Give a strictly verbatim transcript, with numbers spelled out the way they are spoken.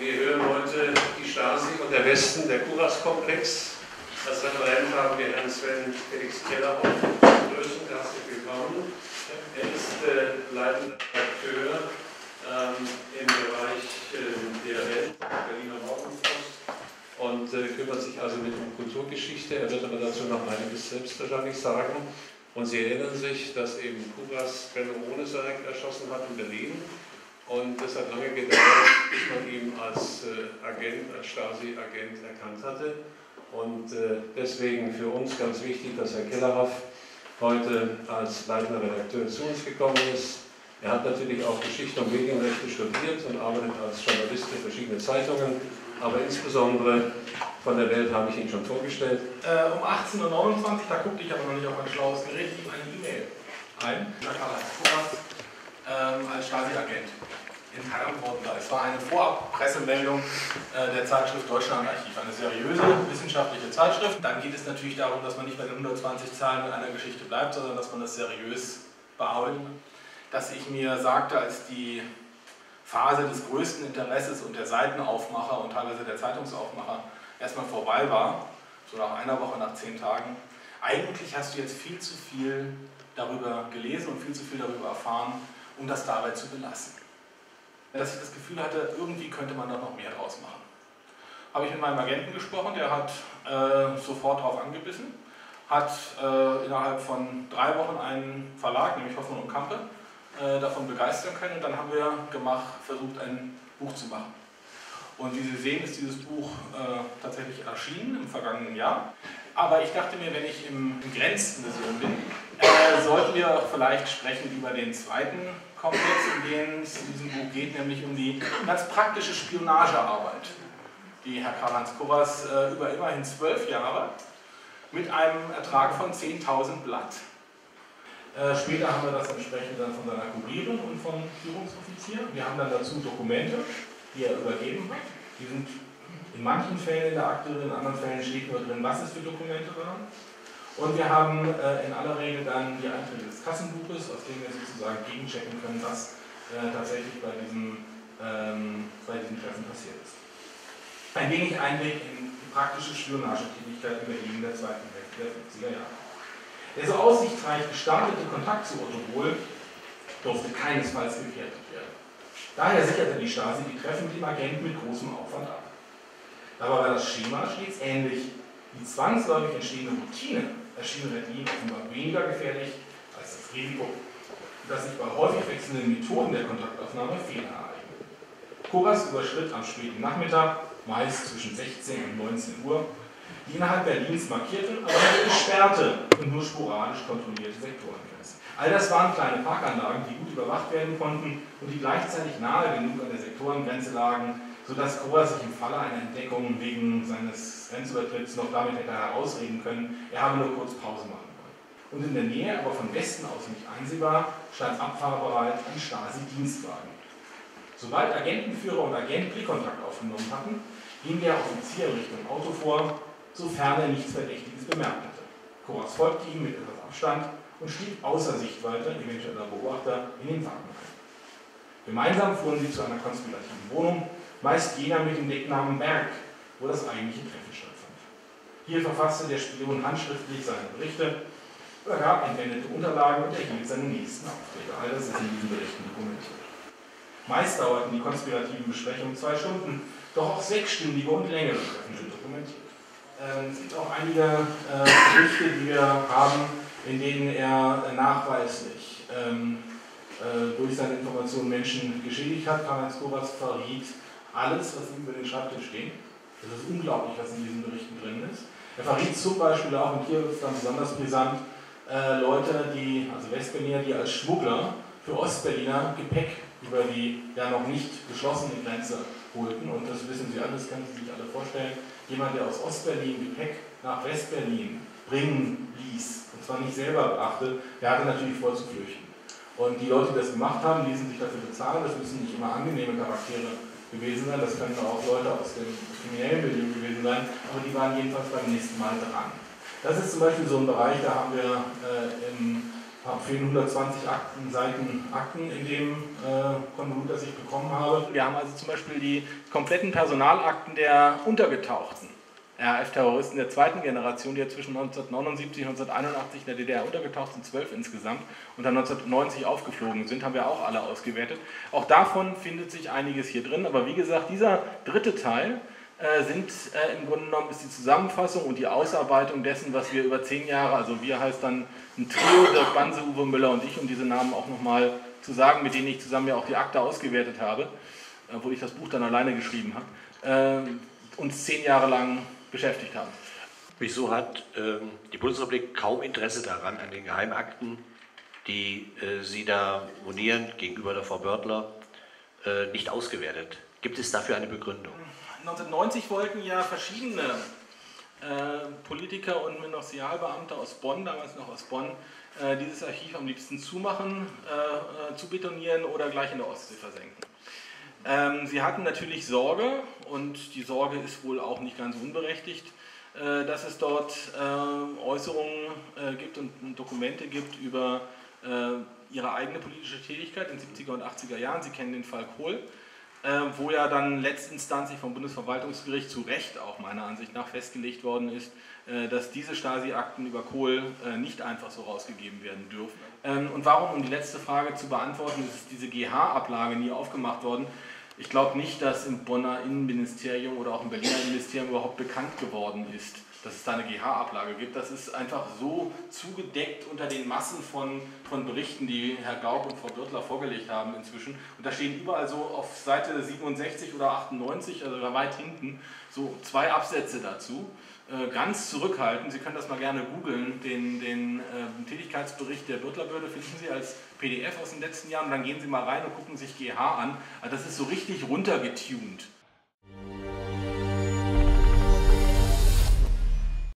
wir hören heute die Stasi und der Westen, der Kuras-Komplex. Als Referent haben wir Herrn Sven Felix Kellerhoff. Grüßen, herzlich willkommen. Er ist äh, leitender Redakteur ähm, im Bereich äh, der Welt, Berliner Morgenpost, und äh, kümmert sich also mit um Kulturgeschichte. Er wird aber dazu noch einiges selbst wahrscheinlich sagen. Und Sie erinnern sich, dass eben Kuras Benno Ohnesorg erschossen hat in Berlin. Und das hat lange gedauert, bis man ihn als äh, Agent, als Stasi-Agent erkannt hatte. Und äh, deswegen für uns ganz wichtig, dass Herr Kellerhoff heute als leitender Redakteur zu uns gekommen ist. Er hat natürlich auch Geschichte und Medienrechte studiert und arbeitet als Journalist für verschiedene Zeitungen, aber insbesondere von der Welt habe ich ihn schon vorgestellt. Äh, um achtzehn Uhr neunundzwanzig, da guckte ich aber noch nicht auf mein schlaues Gerät, ihm eine E-Mail ein. Karl-Heinz Kuras ähm, als Stasi-Agent in Herrenbrunnen. Es war eine Vorab-Pressemeldung äh, der Zeitschrift Deutschlandarchiv, eine seriöse wissenschaftliche Zeitschrift. Dann geht es natürlich darum, dass man nicht bei den hundertzwanzig Zahlen in einer Geschichte bleibt, sondern dass man das seriös bearbeitet. Dass ich mir sagte, als die Phase des größten Interesses und der Seitenaufmacher und teilweise der Zeitungsaufmacher erstmal vorbei war, so nach einer Woche, nach zehn Tagen, eigentlich hast du jetzt viel zu viel darüber gelesen und viel zu viel darüber erfahren, um das dabei zu belassen. Dass ich das Gefühl hatte, irgendwie könnte man da noch mehr draus machen. Habe ich mit meinem Agenten gesprochen, der hat äh, sofort darauf angebissen, hat äh, innerhalb von drei Wochen einen Verlag, nämlich Hoffmann und Campe, äh, davon begeistern können, und dann haben wir gemacht, versucht, ein Buch zu machen. Und wie Sie sehen, ist dieses Buch äh, tatsächlich erschienen im vergangenen Jahr. Aber ich dachte mir, wenn ich im, im Grenzmuseum bin, äh, sollten wir auch vielleicht sprechen über den zweiten Komplex, in dem es in diesem Buch geht, nämlich um die ganz praktische Spionagearbeit, die Herr Karl-Heinz Kuras äh, über immerhin zwölf Jahre mit einem Ertrag von zehntausend Blatt. Äh, später haben wir das entsprechend dann von seiner Kurierin und vom Führungsoffizier. Wir haben dann dazu Dokumente, die er übergeben hat. Die sind in manchen Fällen in der Akte drin, in anderen Fällen steht nur drin, was es für Dokumente waren. Und wir haben äh, in aller Regel dann die Einträge des Kassenbuches, aus denen wir sozusagen gegenchecken können, was äh, tatsächlich bei diesem, ähm, bei diesem Treffen passiert ist. Ein wenig Einblick in die praktische Spionagetätigkeit in Berlin der zweiten Hälfte der fünfziger Jahre. Der so aussichtsreich gestartete Kontakt zu Otto Bohl durfte keinesfalls gefährdet werden. Daher sicherte die Stasi die Treffen mit dem Agenten mit großem Aufwand ab. Dabei war das Schema stets ähnlich. Die zwangsläufig entstehende Routine erschien Berlin offenbar weniger gefährlich als das Risiko, dass sich bei häufig wechselnden Methoden der Kontaktaufnahme Fehler ereigneten. Kuras überschritt am späten Nachmittag, meist zwischen sechzehn und neunzehn Uhr, die innerhalb Berlins markierten, aber nicht gesperrte und nur sporadisch kontrollierte Sektorengrenzen. All das waren kleine Parkanlagen, die gut überwacht werden konnten und die gleichzeitig nahe genug an der Sektorengrenze lagen, sodass Kuras sich im Falle einer Entdeckung wegen seines Grenzübertritts noch damit hätte herausreden können, er habe nur kurz Pause machen wollen. Und in der Nähe, aber von Westen aus nicht einsehbar, stand abfahrbereit ein Stasi-Dienstwagen. Sobald Agentenführer und Agent Blickkontakt aufgenommen hatten, ging der Offizier Richtung Auto vor, sofern er nichts Verdächtiges bemerkt hatte. Kuras folgte ihm mit etwas Abstand und stieg außer Sichtweite, eventueller Beobachter, in den Wagen ein. Gemeinsam fuhren sie zu einer konspirativen Wohnung, meist jener mit dem Decknamen Berg, wo das eigentliche Treffen stattfand. Hier verfasste der Spion handschriftlich seine Berichte, übergab entwendete Unterlagen und erhielt seine nächsten Aufträge. All das ist in diesen Berichten dokumentiert. Meist dauerten die konspirativen Besprechungen zwei Stunden, doch auch sechsstündige und längere Treffen sind dokumentiert. Ähm, es gibt auch einige äh, Berichte, die wir haben, in denen er äh, nachweislich ähm, äh, durch seine Informationen Menschen geschädigt hat. Karl-Heinz Kuras verriet alles, was ihm über den Schreibtisch steht. Das ist unglaublich, was in diesen Berichten drin ist. Er verriet zum Beispiel auch, und hier ist dann besonders brisant, äh, Leute, die, also Westberliner, die als Schmuggler für Ostberliner Gepäck über die ja noch nicht geschlossene Grenze holten. Und das wissen Sie alle, das können Sie sich alle vorstellen. Jemand, der aus Ostberlin Gepäck nach Westberlin bringen ließ, und zwar nicht selber brachte, der hatte natürlich vor zu flüchten. Und die Leute, die das gemacht haben, ließen sich dafür bezahlen. Das müssen nicht immer angenehme Charaktere gewesen sein, das können auch Leute aus dem kriminellen Milieu gewesen sein, aber die waren jedenfalls beim nächsten Mal dran. Das ist zum Beispiel so ein Bereich, da haben wir äh, im fehlen hundertzwanzig Akten, Seiten Akten in dem äh, Konvolut, das ich bekommen habe. Wir haben also zum Beispiel die kompletten Personalakten der Untergetauchten R A F-Terroristen der zweiten Generation, die ja zwischen neunzehnhundertneunundsiebzig und neunzehnhunderteinundachtzig in der D D R untergetaucht sind, zwölf insgesamt, und dann neunzehnhundertneunzig aufgeflogen sind, haben wir auch alle ausgewertet. Auch davon findet sich einiges hier drin, aber wie gesagt, dieser dritte Teil äh, sind äh, im Grunde genommen ist die Zusammenfassung und die Ausarbeitung dessen, was wir über zehn Jahre, also wir heißt dann ein Trio, Dirk Banse, Uwe Müller und ich, um diese Namen auch nochmal zu sagen, mit denen ich zusammen ja auch die Akte ausgewertet habe, obwohl ich das Buch dann alleine geschrieben habe, äh, uns zehn Jahre lang beschäftigt haben. Wieso hat ähm, die Bundesrepublik kaum Interesse daran, an den Geheimakten, die äh, Sie da monieren gegenüber der Frau Börtler, äh, nicht ausgewertet? Gibt es dafür eine Begründung? neunzehnhundertneunzig wollten ja verschiedene äh, Politiker und Ministerialbeamte aus Bonn, damals noch aus Bonn, äh, dieses Archiv am liebsten zumachen, äh, zu betonieren oder gleich in der Ostsee versenken. Ähm, sie hatten natürlich Sorge, und die Sorge ist wohl auch nicht ganz unberechtigt, äh, dass es dort äh, Äußerungen äh, gibt und, und Dokumente gibt über äh, ihre eigene politische Tätigkeit in den siebziger und achtziger Jahren. Sie kennen den Fall Kohl, äh, wo ja dann letztinstanzlich vom Bundesverwaltungsgericht zu Recht auch meiner Ansicht nach festgelegt worden ist, äh, dass diese Stasi-Akten über Kohl äh, nicht einfach so rausgegeben werden dürfen. Ähm, und warum, um die letzte Frage zu beantworten, ist diese G H-Ablage nie aufgemacht worden? Ich glaube nicht, dass im Bonner Innenministerium oder auch im Berliner Innenministerium überhaupt bekannt geworden ist, dass es da eine G H-Ablage gibt. Das ist einfach so zugedeckt unter den Massen von, von Berichten, die Herr Gaub und Frau Börtler vorgelegt haben inzwischen. Und da stehen überall so auf Seite siebenundsechzig oder achtundneunzig, also da weit hinten, so zwei Absätze dazu. Ganz zurückhaltend, Sie können das mal gerne googeln, den, den äh, Tätigkeitsbericht der Börtlerbehörde finden Sie als P D F aus den letzten Jahren, und dann gehen Sie mal rein und gucken sich G H an. Also das ist so richtig runtergetuned.